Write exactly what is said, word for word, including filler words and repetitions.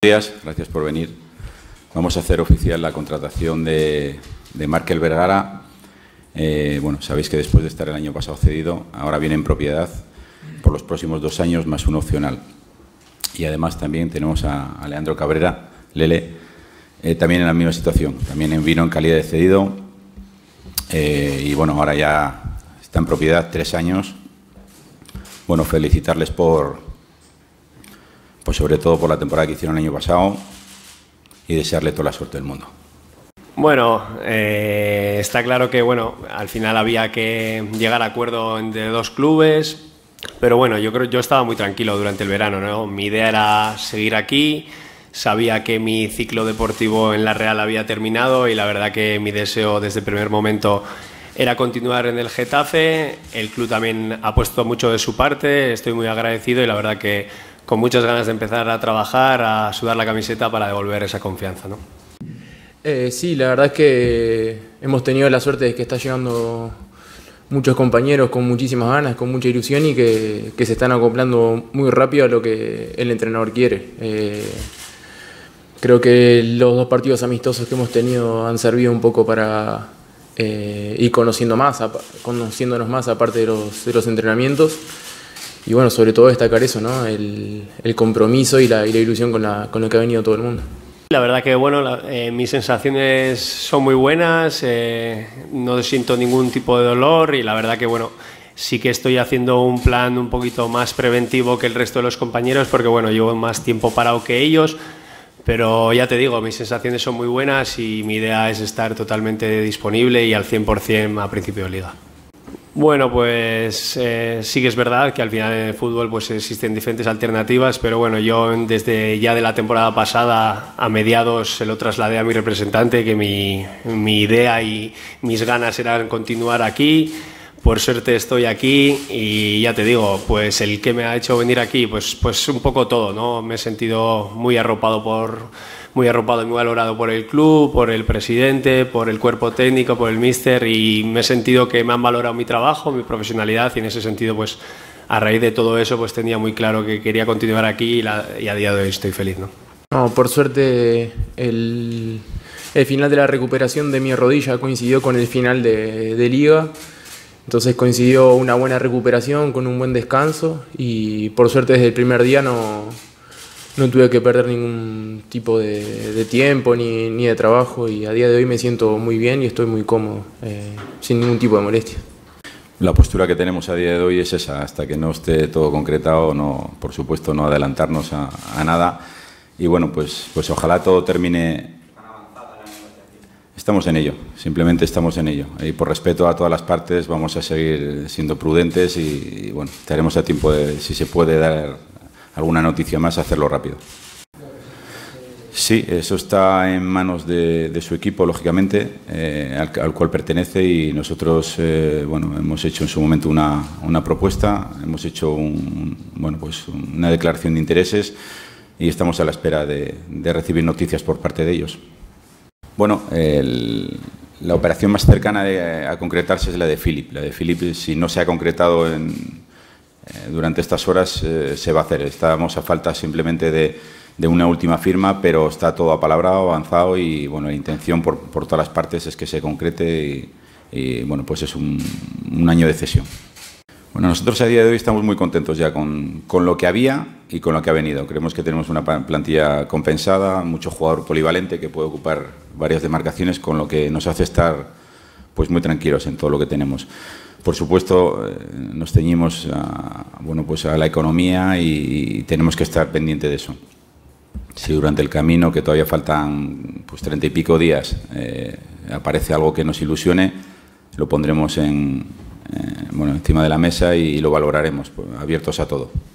Buenos días, gracias por venir. Vamos a hacer oficial la contratación de, de Markel Vergara. Eh, bueno, sabéis que después de estar el año pasado cedido, ahora viene en propiedad por los próximos dos años más un opcional. Y además también tenemos a, a Leandro Cabrera, Lele, eh, también en la misma situación. También vino en calidad de cedido eh, y bueno, ahora ya está en propiedad tres años. Bueno, felicitarles por... pues sobre todo por la temporada que hicieron el año pasado y desearle toda la suerte del mundo. Bueno, eh, está claro que bueno, al final había que llegar a acuerdo entre dos clubes, pero bueno, yo creo yo estaba muy tranquilo durante el verano, ¿no? Mi idea era seguir aquí, sabía que mi ciclo deportivo en la Real había terminado y la verdad que mi deseo desde el primer momento era continuar en el Getafe. El club también ha puesto mucho de su parte, estoy muy agradecido y la verdad que con muchas ganas de empezar a trabajar, a sudar la camiseta para devolver esa confianza, ¿no? Eh, sí, la verdad es que hemos tenido la suerte de que está llegando muchos compañeros con muchísimas ganas, con mucha ilusión y que, que se están acoplando muy rápido a lo que el entrenador quiere. Eh, creo que los dos partidos amistosos que hemos tenido han servido un poco para eh, ir conociendo más, conociéndonos más aparte de los, de los entrenamientos. Y bueno, sobre todo destacar eso, ¿no? El, el compromiso y la, y la ilusión con, la, con lo que ha venido todo el mundo. La verdad que bueno, la, eh, mis sensaciones son muy buenas, eh, no siento ningún tipo de dolor y la verdad que bueno, sí que estoy haciendo un plan un poquito más preventivo que el resto de los compañeros porque bueno, llevo más tiempo parado que ellos, pero ya te digo, mis sensaciones son muy buenas y mi idea es estar totalmente disponible y al cien por cien a principio de liga. Bueno, pues eh, sí que es verdad que al final en el fútbol pues existen diferentes alternativas, pero bueno, yo desde ya de la temporada pasada a mediados se lo trasladé a mi representante que mi, mi idea y mis ganas eran continuar aquí. Por suerte estoy aquí y ya te digo, pues el que me ha hecho venir aquí, pues, pues un poco todo, ¿no? Me he sentido muy arropado por... muy arropado y muy valorado por el club, por el presidente, por el cuerpo técnico, por el míster y me he sentido que me han valorado mi trabajo, mi profesionalidad y en ese sentido pues a raíz de todo eso pues tenía muy claro que quería continuar aquí y, la, y a día de hoy estoy feliz, ¿no? No, por suerte el, el final de la recuperación de mi rodilla coincidió con el final de, de liga, entonces coincidió una buena recuperación con un buen descanso y por suerte desde el primer día no... No tuve que perder ningún tipo de, de tiempo ni, ni de trabajo y a día de hoy me siento muy bien y estoy muy cómodo, eh, sin ningún tipo de molestia. La postura que tenemos a día de hoy es esa, hasta que no esté todo concretado, no, por supuesto no adelantarnos a, a nada y bueno, pues, pues ojalá todo termine. Estamos en ello, simplemente estamos en ello y por respeto a todas las partes vamos a seguir siendo prudentes y, y bueno, estaremos a tiempo de, si se puede dar alguna noticia más, hacerlo rápido. Sí, eso está en manos de, de su equipo, lógicamente, eh, al, al cual pertenece y nosotros, eh, bueno, hemos hecho en su momento una, una propuesta, hemos hecho un, bueno, pues una declaración de intereses y estamos a la espera de, de recibir noticias por parte de ellos. Bueno, el, la operación más cercana de, a concretarse es la de Philip. La de Philip, si no se ha concretado en durante estas horas eh, se va a hacer. Estamos a falta simplemente de, de una última firma, pero está todo apalabrado, avanzado y bueno, la intención por, por todas las partes es que se concrete y, y bueno, pues es un, un año de cesión. Bueno, nosotros a día de hoy estamos muy contentos ya con, con lo que había y con lo que ha venido. Creemos que tenemos una plantilla compensada, mucho jugador polivalente que puede ocupar varias demarcaciones, con lo que nos hace estar pues muy tranquilos en todo lo que tenemos. Por supuesto, nos ceñimos a, bueno, pues a la economía y, y tenemos que estar pendientes de eso. Si durante el camino, que todavía faltan pues treinta y pico días, eh, aparece algo que nos ilusione, lo pondremos en, eh, bueno, encima de la mesa y lo valoraremos, pues, abiertos a todo.